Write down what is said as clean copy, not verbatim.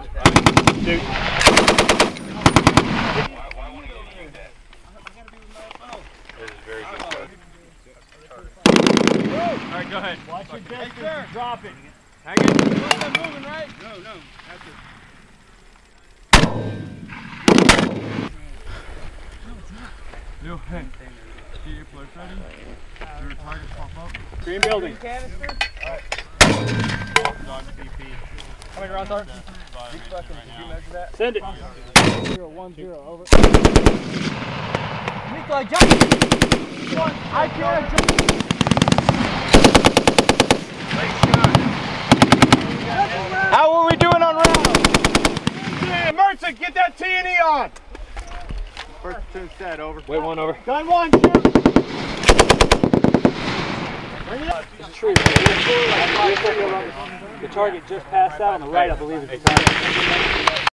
Dude. This is very good stuff. Alright, go ahead. Watch your distance and drop it. Hang it. You're not moving, right? No. That's it. Yo, hey. Get your floats ready. Your targets pop up. Green building. Canister? Alright. Dog CP. How many rounds are it? Did you measure that? Send it. 0-1-0, over. Nikolai, jump! I can't jump! How are we doing on rounds? Yeah, Mercer, get that T&E on! First platoon set, over. Wait, one over. Gun one, shoot! Bring it up. It's a tree. The target just passed out on the right, I believe, is the target.